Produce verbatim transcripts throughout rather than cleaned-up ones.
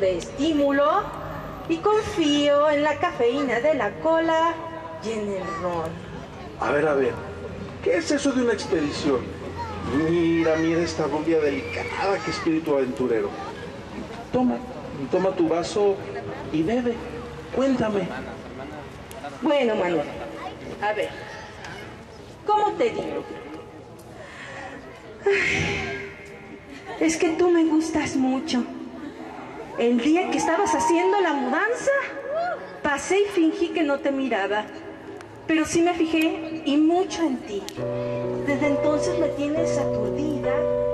de estímulo y confío en la cafeína de la cola y en el ron. A ver, a ver, ¿qué es eso de una expedición? Mira, mira esta rubia delicada, qué espíritu aventurero. Toma, toma tu vaso y bebe. Cuéntame. Bueno, Manuel, a ver, ¿cómo te digo? Ay, es que tú me gustas mucho. El día que estabas haciendo la mudanza, pasé y fingí que no te miraba. Pero sí me fijé, y mucho en ti. Desde entonces me tienes aturdida.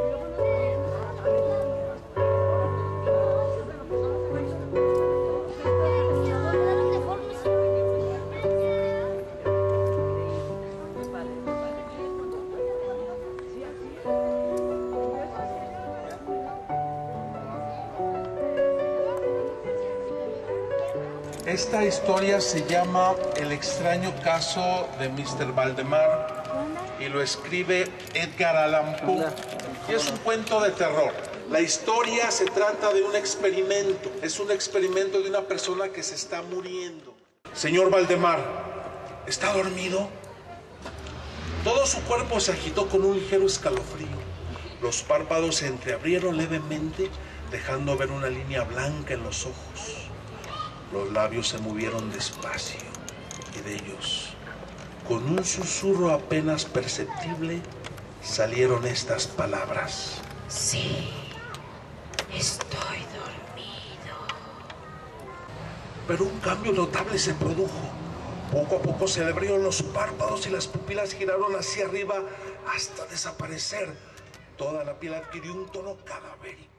Esta historia se llama El extraño caso de mister Valdemar y lo escribe Edgar Allan Poe. Y es un cuento de terror. La historia se trata de un experimento. Es un experimento de una persona que se está muriendo. Señor Valdemar, ¿está dormido? Todo su cuerpo se agitó con un ligero escalofrío. Los párpados se entreabrieron levemente, dejando ver una línea blanca en los ojos. Los labios se movieron despacio y de ellos, con un susurro apenas perceptible, salieron estas palabras. Sí, estoy dormido. Pero un cambio notable se produjo. Poco a poco se le abrieron los párpados y las pupilas giraron hacia arriba hasta desaparecer. Toda la piel adquirió un tono cadavérico.